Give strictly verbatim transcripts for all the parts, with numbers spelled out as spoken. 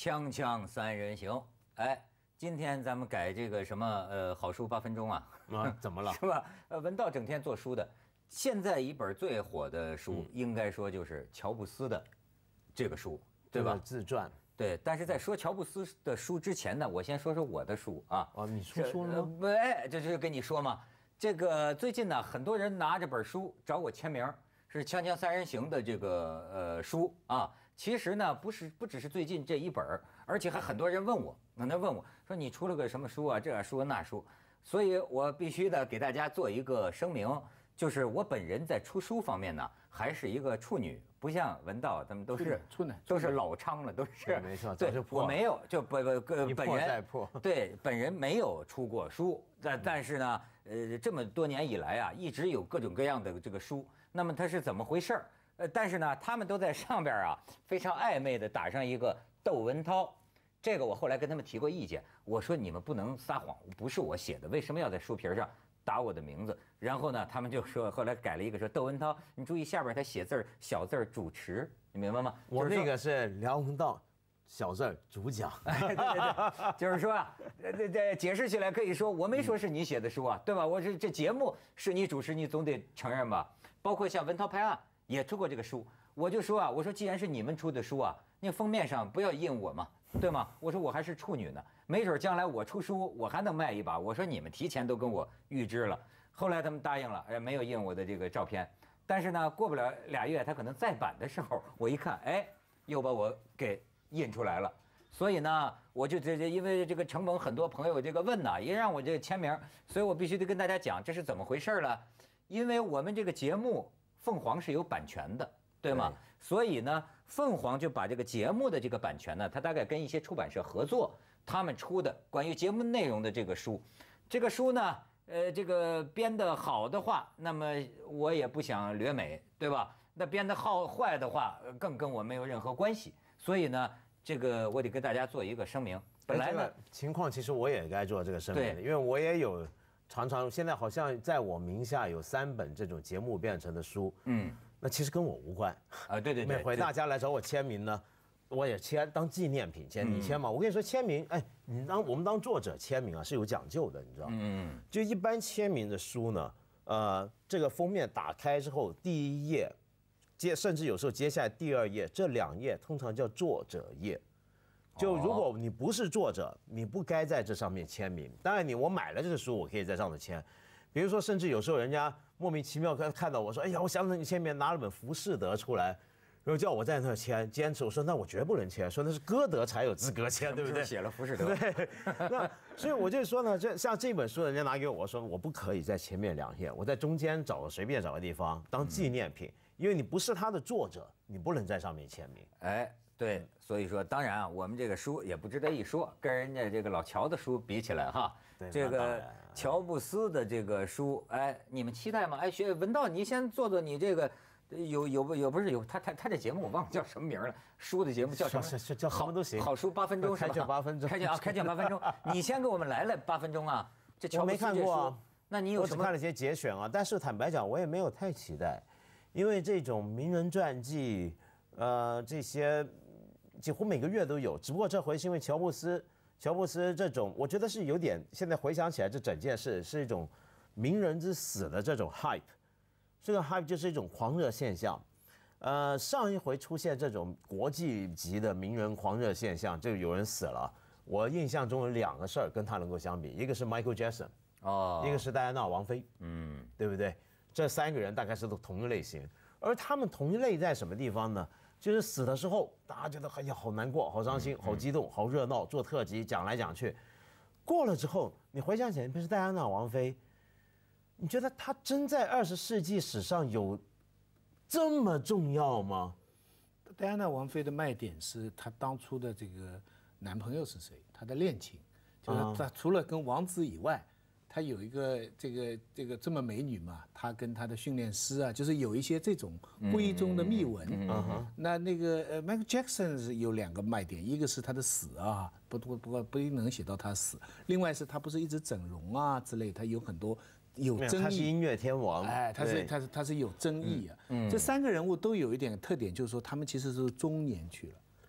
锵锵三人行，哎，今天咱们改这个什么呃好书八分钟啊？ 啊，怎么了？ 是吧？呃，文道整天做书的，现在一本最火的书，应该说就是乔布斯的这个书，对吧？ 自传。 对，但是在说乔布斯的书之前呢，我先说说我的书啊。 哦，你出书了吗？ 哎，这就是跟你说嘛。这个最近呢，很多人拿着本书找我签名，是《锵锵三人行》的这个呃书啊。其实呢，不是不只是最近这一本，而且还很多人问我，可能问我说你出了个什么书啊？这书那书，所以我必须得给大家做一个声明，就是我本人在出书方面呢，还是一个处女，不像文道他们都是处男， 都是老娼了，都是没错， 对，我没有，就不不本本人破对本人没有出过书，但但是呢，呃，这么多年以来啊，一直有各种各样的这个书，那么它是怎么回事儿？呃，但是呢，他们都在上边啊非常暧昧的打上一个窦文涛，这个我后来跟他们提过意见，我说你们不能撒谎，不是我写的，为什么要在书皮上打我的名字？然后呢，他们就说后来改了一个说窦文涛，你注意下边他写字儿小字儿主持，你明白吗？ 我那个是梁文道。小字儿主讲， 哎，对对对，就是说啊，这这解释起来可以说，我没说是你写的书啊，对吧？我这这节目是你主持，你总得承认吧？包括像文涛拍案也出过这个书，我就说啊，我说既然是你们出的书啊，那封面上不要印我嘛，对吗？我说我还是处女呢，没准将来我出书我还能卖一把。我说你们提前都跟我预知了，后来他们答应了，哎，没有印我的这个照片。但是呢，过不了俩月，他可能再版的时候，我一看，哎，又把我给印出来了，所以呢，我就这这因为这个成本，很多朋友这个问呢，也让我这个签名，所以我必须得跟大家讲这是怎么回事了。因为我们这个节目凤凰是有版权的，对吗？对，所以呢，凤凰就把这个节目的这个版权呢，它大概跟一些出版社合作，他们出的关于节目内容的这个书，这个书呢，呃，这个编得好的话，那么我也不想掠美，对吧？那编得好坏的话，更跟我没有任何关系。所以呢，这个我得跟大家做一个声明。本来呢， 这个情况其实我也该做这个声明的，因为我也有常常现在好像在我名下有三本这种节目变成的书，嗯，那其实跟我无关啊。对对对， 每回大家来找我签名呢，我也签当纪念品签，你签嘛。我跟你说签名，哎，你当我们当作者签名啊是有讲究的，你知道吗？嗯，就一般签名的书呢，呃，这个封面打开之后，第一页。接甚至有时候接下来第二页，这两页通常叫作者页。就如果你不是作者，你不该在这上面签名。当然你我买了这个书，我可以在上头签。比如说，甚至有时候人家莫名其妙看到我说：“哎呀，我想让你签名，拿了本《浮士德》出来。”然后叫我在那签，坚持我说那我绝不能签，说那是歌德才有资格签，对不对？ 写了《浮士德》。 对，那所以我就说呢，这像这本书，人家拿给我，我说我不可以在前面两页，我在中间找个随便找个地方当纪念品。嗯，因为你不是他的作者，你不能在上面签名。 哎，对，所以说，当然啊，我们这个书也不值得一说，跟人家这个老乔的书比起来哈，这个乔布斯的这个书，哎，你们期待吗？哎，学文道，你先做做你这个，有有不有不是有他他他这节目我忘了叫什么名了，书的节目叫什么？ 是叫什么都行。 好书八分钟是吧？ 开卷八分钟， 开卷啊，开卷八分钟，你先给我们来了八分钟啊，这乔布斯这书，我没看过啊。那你有什么？ 我只看了些节选啊，但是坦白讲，我也没有太期待。因为这种名人传记，呃，这些几乎每个月都有。只不过这回是因为乔布斯，乔布斯这种，我觉得是有点。现在回想起来，这整件事是一种名人之死的这种 hype， 这个 hype 就是一种狂热现象。呃，上一回出现这种国际级的名人狂热现象，就有人死了。我印象中有两个事儿跟他能够相比，一个是 Michael Jackson， 哦，一个是戴安娜王妃，嗯，对不对？这三个人大概是都同一类型，而他们同一类在什么地方呢？就是死的时候，大家觉得哎呀好难过、好伤心、好激动、好热闹，做特辑讲来讲去。过了之后，你回想起来，不是戴安娜王妃，你觉得她真在二十世纪史上有这么重要吗？ 戴安娜王妃的卖点是她当初的这个男朋友是谁，她的恋情，就是她除了跟王子以外。他有一个这个这个这么美女嘛，他跟他的训练师啊，就是有一些这种闺中的秘闻。嗯嗯、那那个呃 ，Michael Jackson 是有两个卖点，一个是他的死啊，不不不不一定能写到他死；另外是他不是一直整容啊之类，他有很多有争议。 他是音乐天王， 哎，他是他是他是有争议啊。嗯嗯、这三个人物都有一点特点，就是说他们其实是中年去了。他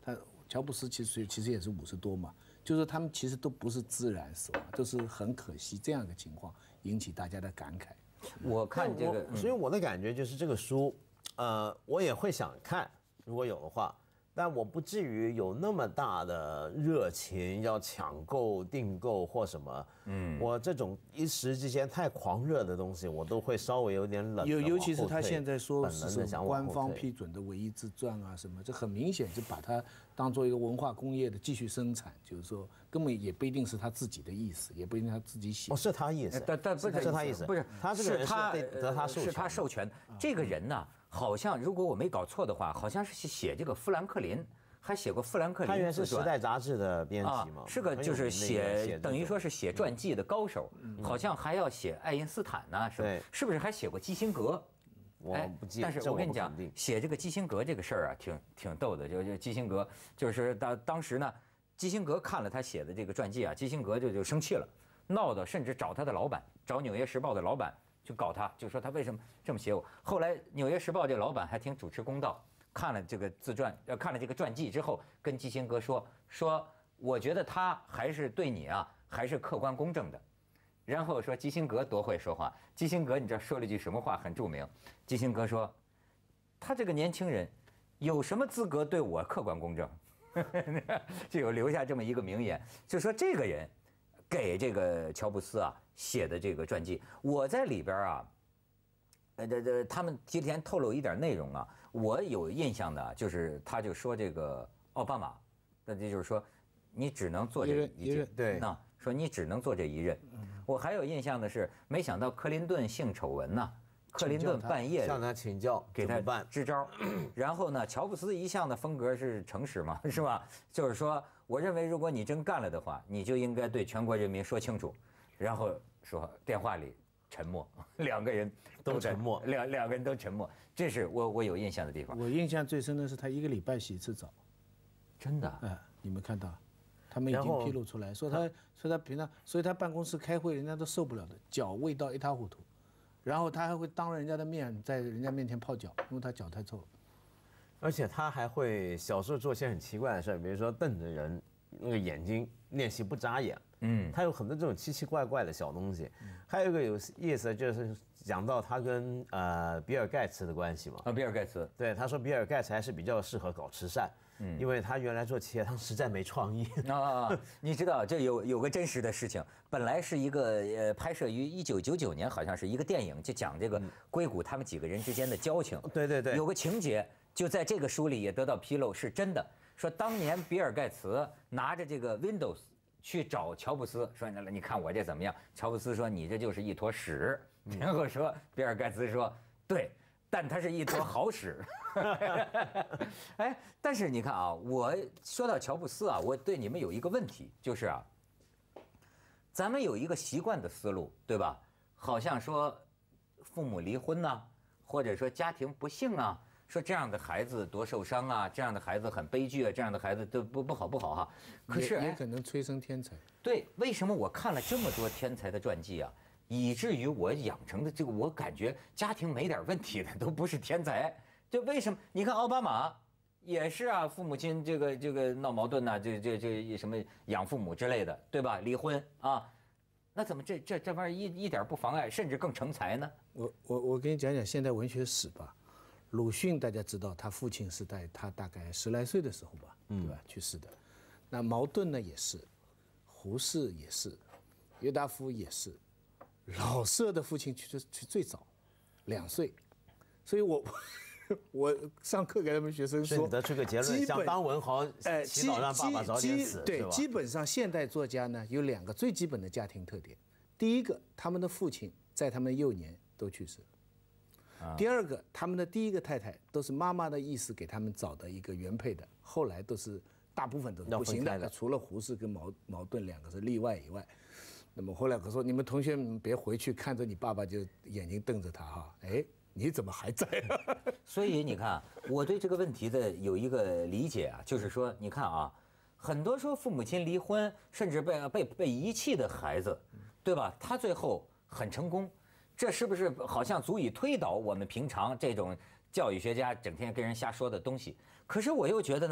乔布斯其实其实也是五十多嘛，就是他们其实都不是自然死亡，都是很可惜这样一个情况引起大家的感慨。 我看这个， 所以我的感觉就是这个书，呃，我也会想看，如果有的话。但我不至于有那么大的热情要抢购、订购或什么。嗯，我这种一时之间太狂热的东西，我都会稍微有点冷。 尤尤其是他现在说是官方批准的唯一自传啊什么，这很明显是把它当做一个文化工业的继续生产，就是说根本也不一定是他自己的意思，也不一定他自己写。 哦，是他意思， 但但不是他意思， 不是他这个人是他得他授权， 是他授权。这个人呢，好像如果我没搞错的话，好像是写这个富兰克林。还写过富兰克林自传， 他原是《时代》杂志的编辑嘛， 是个就是写等于说是写传记的高手，好像还要写爱因斯坦呐，是吧？是不是还写过基辛格？ 我不记得。 但是我跟你讲，写这个基辛格这个事儿啊，挺挺逗的。就就基辛格，就是当当时呢，基辛格看了他写的这个传记啊，基辛格就就生气了，闹到甚至找他的老板，找《纽约时报》的老板去搞他，就说他为什么这么写我。后来《纽约时报》这老板还挺主持公道。看了这个自传，呃，看了这个传记之后，跟基辛格说说，我觉得他还是对你啊，还是客观公正的。然后说基辛格多会说话，基辛格你知道说了一句什么话很著名？基辛格说，他这个年轻人有什么资格对我客观公正？就有留下这么一个名言，就说这个人给这个乔布斯啊写的这个传记，我在里边啊。呃，这这他们提前透露一点内容啊，我有印象的，就是他就说这个奥巴马，那这就是说，你只能做这一任， 对， 那说你只能做这一任。我还有印象的是，没想到克林顿性丑闻呐，克林顿半夜向他请教， 给他支招，然后呢，乔布斯一向的风格是诚实嘛，是吧？就是说，我认为如果你真干了的话，你就应该对全国人民说清楚，然后说电话里。沉默，两个人都沉默， 两两个人都沉默，这是我我有印象的地方。 我印象最深的是他一个礼拜洗一次澡， 真的。 哎，你们看到，他们已经披露出来，说他说他平常，所以他办公室开会，人家都受不了的，脚味道一塌糊涂，然后他还会当人家的面在人家面前泡脚，因为他脚太臭了。 而且他还会小时候做些很奇怪的事，比如说瞪着人，那个眼睛练习不眨眼。嗯，他有很多这种奇奇怪怪的小东西，还有一个有意思就是讲到他跟呃比尔盖茨的关系嘛。 啊，比尔盖茨， 对，他说比尔盖茨还是比较适合搞慈善，嗯，因为他原来做企业汤实在没创意。 啊，你知道这有有个真实的事情，本来是一个呃拍摄于一九九九年，好像是一个电影，就讲这个硅谷他们几个人之间的交情。 对对对， 有个情节就在这个书里也得到披露，是真的，说当年比尔盖茨拿着这个 Windows。去找乔布斯说：“你看我这怎么样？”乔布斯说：“你这就是一坨屎。”然后说比尔盖茨说：“对，但它是一坨好屎。”哎，但是你看啊，我说到乔布斯啊，我对你们有一个问题，就是啊，咱们有一个习惯的思路，对吧？好像说父母离婚呐、啊，或者说家庭不幸啊。说这样的孩子多受伤啊，这样的孩子很悲剧啊，这样的孩子都不不好不好哈、啊。可是也可能催生天才。 对，为什么我看了这么多天才的传记啊，以至于我养成的这个，我感觉家庭没点问题的都不是天才。就为什么？你看奥巴马也是啊，父母亲这个这个闹矛盾呐、啊，这这这什么养父母之类的，对吧？离婚啊，那怎么这这这玩意儿一一点不妨碍，甚至更成才呢？ 我我我跟你讲讲现代文学史吧。鲁迅大家知道，他父亲是在他大概十来岁的时候吧，对吧？去世的。那茅盾呢也是，胡适也是，约达夫也是，老舍的父亲去世去最早，两岁。所以我我上课给他们学生说， 你得出个结论，想当文豪，呃，祈祷让爸爸早点死， 对，基本上现代作家呢有两个最基本的家庭特点，第一个，他们的父亲在他们幼年都去世。第二个，他们的第一个太太都是妈妈的意思给他们找的一个原配的，后来都是大部分都是不行的，除了胡适跟茅茅盾两个是例外以外。那么后来可说，你们同学们别回去看着你爸爸就眼睛瞪着他哈，哎，你怎么还在啊？ 所以你看，我对这个问题的有一个理解啊，就是说，你看啊，很多说父母亲离婚，甚至被被被遗弃的孩子，对吧？他最后很成功。这是不是好像足以推倒我们平常这种教育学家整天跟人瞎说的东西？可是我又觉得呢，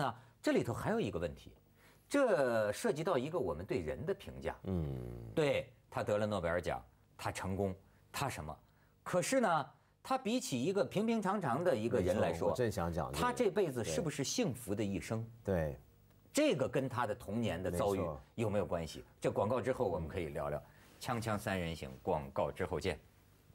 这里头还有一个问题，这涉及到一个我们对人的评价。嗯，对他得了诺贝尔奖，他成功，他什么？可是呢，他比起一个平平常常的一个人来说， 我正想讲、这个， 他这辈子是不是幸福的一生？ 对， 这个跟他的童年的遭遇有没有关系？这广告之后我们可以聊聊。锵锵三人行，广告之后见。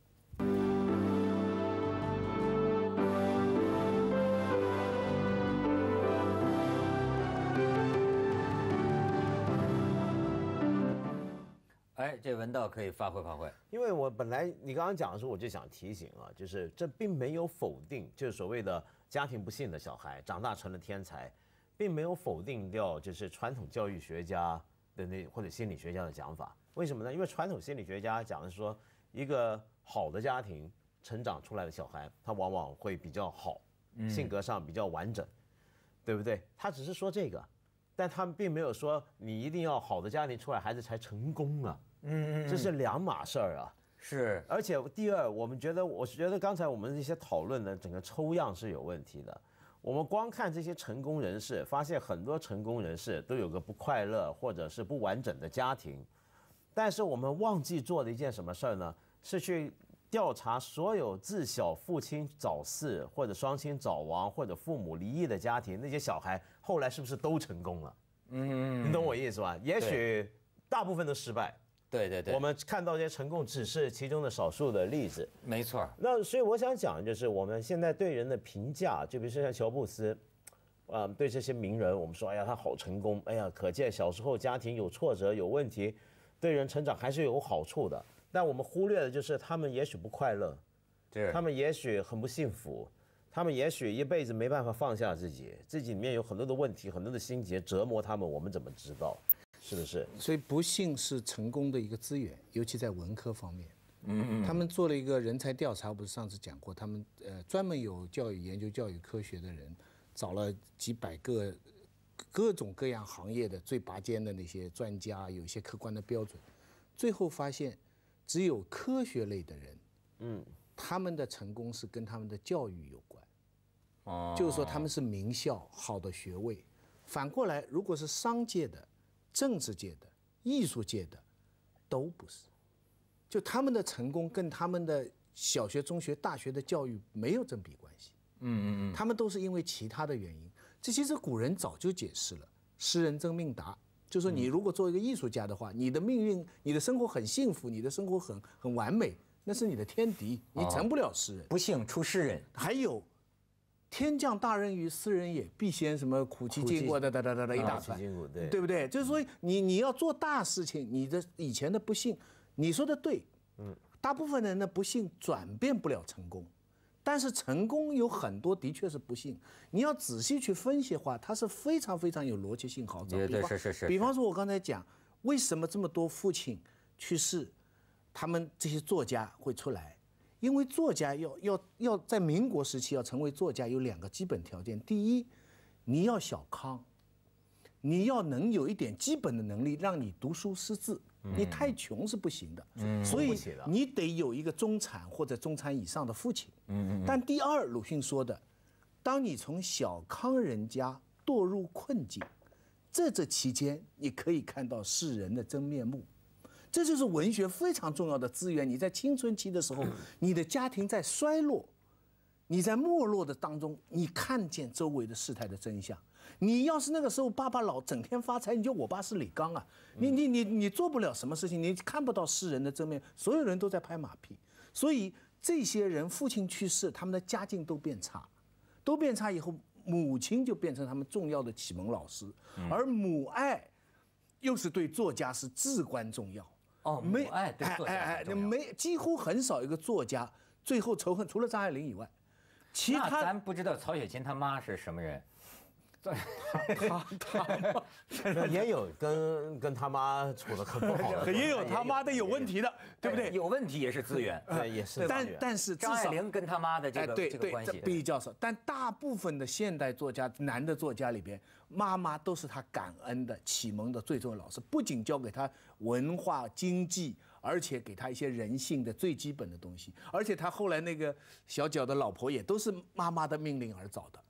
哎，这文道可以发挥发挥。 因为我本来你刚刚讲的时候，我就想提醒啊，就是这并没有否定，就是所谓的家庭不幸的小孩长大成了天才，并没有否定掉就是传统教育学家的那或者心理学家的讲法。为什么呢？因为传统心理学家讲的是说，一个好的家庭成长出来的小孩，他往往会比较好，性格上比较完整，对不对？他只是说这个，但他们并没有说你一定要好的家庭出来孩子才成功啊。嗯，这是两码事儿啊。 是， 而且第二，我们觉得，我觉得刚才我们这些讨论的整个抽样是有问题的。我们光看这些成功人士，发现很多成功人士都有个不快乐或者是不完整的家庭，但是我们忘记做的一件什么事儿呢？是去调查所有自小父亲早逝或者双亲早亡或者父母离异的家庭，那些小孩后来是不是都成功了？嗯，你懂我意思吧？也许大部分都失败。 对对对， 我们看到这些成功只是其中的少数的例子， 没错。 那所以我想讲，就是我们现在对人的评价，就比如说像乔布斯，啊、呃，对这些名人，我们说，哎呀，他好成功，哎呀，可见小时候家庭有挫折有问题，对人成长还是有好处的。但我们忽略的就是他们也许不快乐， 对， 他们也许很不幸福，他们也许一辈子没办法放下自己，自己里面有很多的问题，很多的心结折磨他们，我们怎么知道？是不是？ 所以不幸是成功的一个资源，尤其在文科方面。嗯嗯。他们做了一个人才调查，不是上次讲过，他们呃专门有教育研究教育科学的人，找了几百个各种各样行业的最拔尖的那些专家，有一些客观的标准，最后发现，只有科学类的人，嗯，他们的成功是跟他们的教育有关。哦。就是说他们是名校，好的学位。反过来，如果是商界的、政治界的、艺术界的，都不是。就他们的成功跟他们的小学、中学、大学的教育没有正比关系。嗯嗯嗯，他们都是因为其他的原因。这其实古人早就解释了，诗人真命达，就说你如果做一个艺术家的话，你的命运、你的生活很幸福，你的生活很很完美，那是你的天敌，你成不了诗人。 不幸出诗人。 还有。天降大任于斯人也，必先什么苦其经过的哒哒哒哒一大串， 对对不对？就是说你你要做大事情，你的以前的不幸，你说的对，嗯，大部分人的不幸转变不了成功，但是成功有很多的确是不幸，你要仔细去分析的话，它是非常非常有逻辑性好找。 对对是是是。 比方说，我刚才讲，为什么这么多父亲去世，他们这些作家会出来？因为作家要要要在民国时期要成为作家有两个基本条件：第一，你要小康，你要能有一点基本的能力让你读书识字，你太穷是不行的。嗯，所以你得有一个中产或者中产以上的父亲。嗯嗯。但第二，鲁迅说的，当你从小康人家堕入困境，在这期间你可以看到世人的真面目。这就是文学非常重要的资源。你在青春期的时候，你的家庭在衰落，你在没落的当中，你看见周围的事态的真相。你要是那个时候爸爸老整天发财，你就我爸是李刚啊，你你你你做不了什么事情，你看不到世人的真面，所有人都在拍马屁。所以这些人父亲去世，他们的家境都变差，都变差以后，母亲就变成他们重要的启蒙老师，而母爱又是对作家是至关重要。 哦，没哎，对，哎哎哎， 没几乎很少一个作家最后仇恨，除了张爱玲以外，其他咱不知道曹雪芹他妈是什么人。 他他他也有跟跟他妈处的很不好的， 也有他妈的有问题的，对不对？ 有问题也是资源， 对，也是。 但但是张爱玲跟他妈的这个对这个关系比较少，但大部分的现代作家、男的作家里边，妈妈都是他感恩的、启蒙的最重要的老师，不仅教给他文化、经济，而且给他一些人性的最基本的东西。而且他后来那个小脚的老婆也都是妈妈的命令而找的。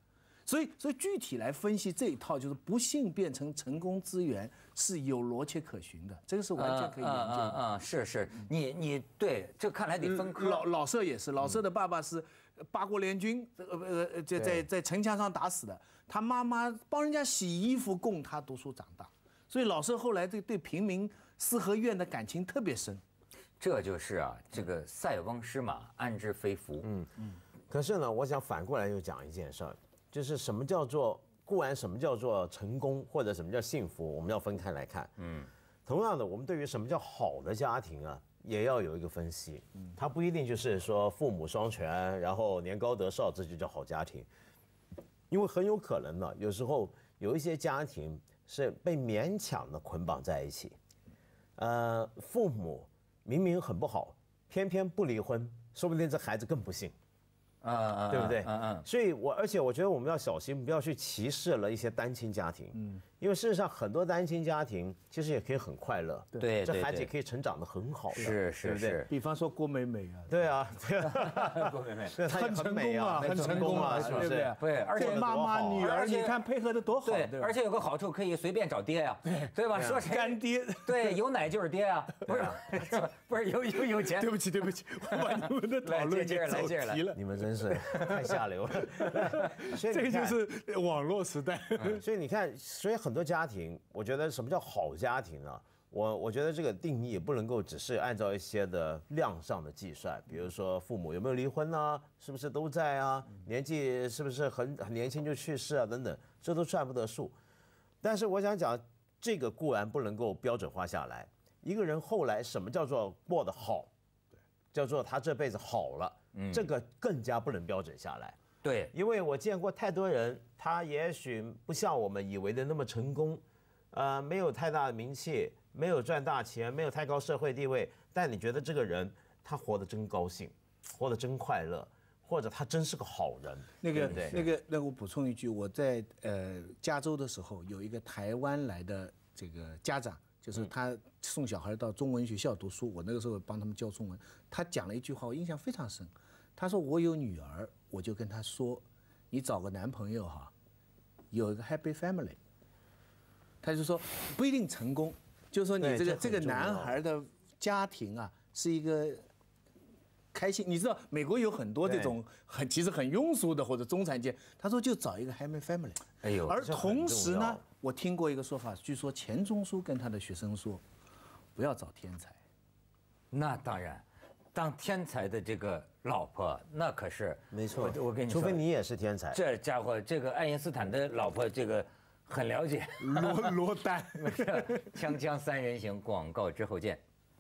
所以，所以具体来分析这一套，就是不幸变成成功资源是有逻辑可循的，这个是完全可以研究的。 嗯嗯，是是，你你对，这看来得分科。 老老舍也是，老舍的爸爸是八国联军，呃呃，在在在城墙上打死的，他妈妈帮人家洗衣服供他读书长大，所以老舍后来对对平民四合院的感情特别深。 这就是啊，这个塞翁失马，安知非福。嗯嗯。可是呢，我想反过来又讲一件事儿。就是什么叫做固然什么叫做成功，或者什么叫幸福，我们要分开来看。嗯，同样的，我们对于什么叫好的家庭啊，也要有一个分析。嗯，它不一定就是说父母双全，然后年高德少，这就叫好家庭。因为很有可能呢，有时候有一些家庭是被勉强的捆绑在一起。呃，父母明明很不好，偏偏不离婚，说不定这孩子更不幸。 啊啊， 对不对？ 嗯嗯。 所以我而且我觉得我们要小心，不要去歧视了一些单亲家庭。嗯。因为事实上很多单亲家庭其实也可以很快乐。 对。 这孩子也可以成长得很好。 是是是。 比方说郭美美啊。 对啊，对啊。 郭美美。 对，她很很美啊， 很成功啊， 是不是？ 对，而且妈妈女儿，你看配合的多好。 对，而且有个好处，可以随便找爹呀。对。对吧？说谁干爹？ 对，有奶就是爹啊。不是，不是有有有钱。 对不起对不起，我把你们的讨论给走题了。 你们真是太下流了。 所以这个就是网络时代。 所以你看，所以很多家庭。我觉得什么叫好家庭呢？我我觉得这个定义也不能够只是按照一些的量上的计算，比如说父母有没有离婚啊，是不是都在啊，年纪是不是很很年轻就去世啊等等，这都算不得数。但是我想讲，这个固然不能够标准化下来。一个人后来什么叫做过得好，叫做他这辈子好了，这个更加不能标准下来。 对， 因为我见过太多人，他也许不像我们以为的那么成功。呃，没有太大的名气，没有赚大钱，没有太高社会地位，但你觉得这个人他活得真高兴，活得真快乐，或者他真是个好人。 那个那个那个，我补充一句，我在呃加州的时候，有一个台湾来的这个家长，就是他送小孩到中文学校读书，我那个时候帮他们教中文，他讲了一句话，我印象非常深。他说我有女儿，我就跟他说，你找个男朋友哈，有一个 happy family。他就说不一定成功，就是说你这个这个男孩的家庭啊是一个开心。你知道美国有很多这种很其实很庸俗的或者中产阶，他说就找一个 happy family。 哎呦， 而同时呢，我听过一个说法，据说钱钟书跟他的学生说，不要找天才。 那当然，当天才的这个老婆，那可是没错。 我跟你说， 除非你也是天才。 这家伙，这个爱因斯坦的老婆，这个。很了解， 罗罗丹， 锵锵三人行，广告之后见。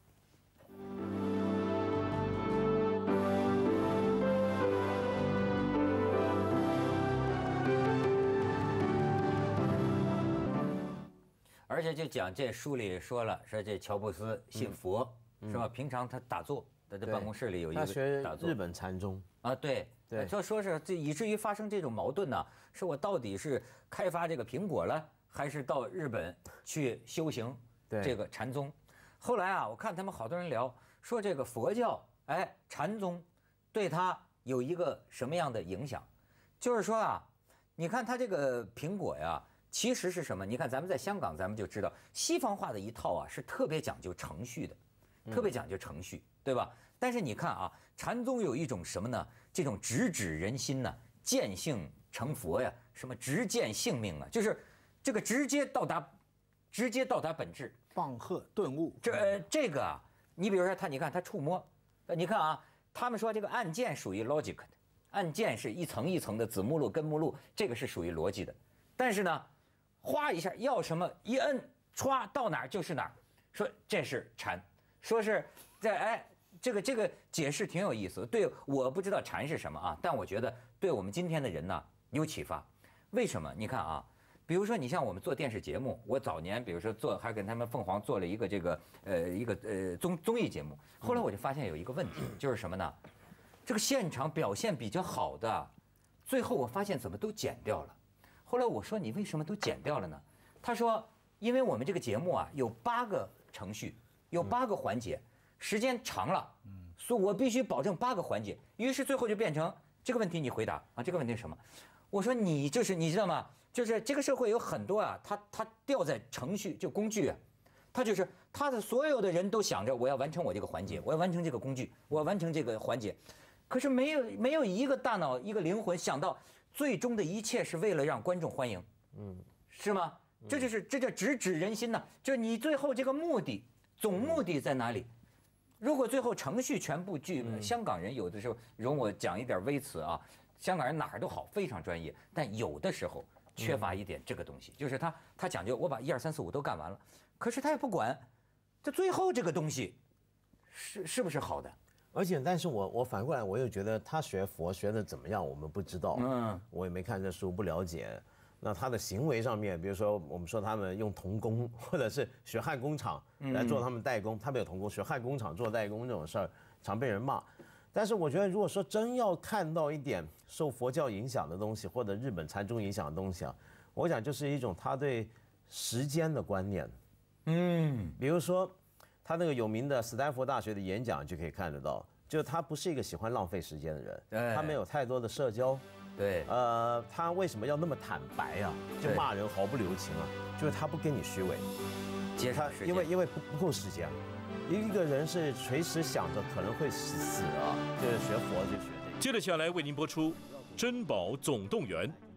而且就讲这书里说了，说这乔布斯信佛，是吧？平常他打坐，在这办公室里有一个打坐。 日本禅宗啊，对。对，就说是这以至于发生这种矛盾呢，是我到底是开发这个苹果了，还是到日本去修行这个禅宗？后来啊，我看他们好多人聊，说这个佛教，哎，禅宗对他有一个什么样的影响？就是说啊，你看他这个苹果呀，其实是什么？你看咱们在香港，咱们就知道西方化的一套啊，是特别讲究程序的，特别讲究程序，对吧？但是你看啊，禅宗有一种什么呢？这种直指人心呢，见性成佛呀，什么直见性命啊，就是这个直接到达，直接到达本质， 放鹤顿悟。 这、呃、这个啊，你比如说他，你看他触摸，呃，你看啊，他们说这个按键属于 logic 的，按键是一层一层的子目录、根目录，这个是属于逻辑的。但是呢，哗一下要什么一摁，歘到哪儿就是哪儿，说这是禅，说是在哎。这个这个解释挺有意思的，对，我不知道禅是什么啊，但我觉得对我们今天的人呢有启发。为什么？你看啊，比如说你像我们做电视节目，我早年比如说做还跟他们凤凰做了一个这个呃一个呃综综艺节目，后来我就发现有一个问题，就是什么呢？这个现场表现比较好的，最后我发现怎么都剪掉了。后来我说你为什么都剪掉了呢？他说因为我们这个节目啊有八个程序，有八个环节。时间长了，所以我必须保证八个环节。于是最后就变成这个问题你回答啊，这个问题是什么？ 我说你就是你知道吗？就是这个社会有很多啊，他他掉在程序就工具啊，他就是他的所有的人都想着我要完成我这个环节，我要完成这个工具，我要完成这个环节，可是没有没有一个大脑一个灵魂想到最终的一切是为了让观众欢迎，嗯，是吗？这就是这叫直指人心呐，就是你最后这个目的总目的在哪里？如果最后程序全部具，香港人有的时候容我讲一点微词啊，香港人哪儿都好，非常专业，但有的时候缺乏一点这个东西，就是他他讲究我把一二三四五都干完了，可是他也不管，这最后这个东西是是不是好的？ 而且，但是我我反过来，我又觉得他学佛学的怎么样，我们不知道，嗯，我也没看这书，不了解。那他的行为上面，比如说我们说他们用童工，或者是血汗工厂来做他们代工，他们有童工，血汗工厂做代工这种事儿，常被人骂。但是我觉得，如果说真要看到一点受佛教影响的东西，或者日本禅宗影响的东西啊，我想就是一种他对时间的观念。嗯，比如说他那个有名的斯坦福大学的演讲就可以看得到，就他不是一个喜欢浪费时间的人，他没有太多的社交。 对， 呃，他为什么要那么坦白啊？就骂人毫不留情啊？就是他不跟你虚伪， 节省时间， 因为因为不不够时间，一个人是随时想着可能会死啊，就是学佛就学这个。 接着下来为您播出《珍宝总动员》。